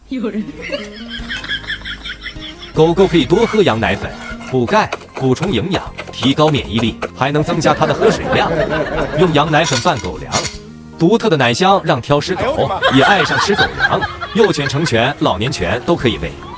有人。 狗狗可以多喝羊奶粉，补钙、补充营养，提高免疫力，还能增加它的喝水量。用羊奶粉拌狗粮，独特的奶香让挑食狗也爱上吃狗粮。幼犬、成犬、老年犬都可以喂。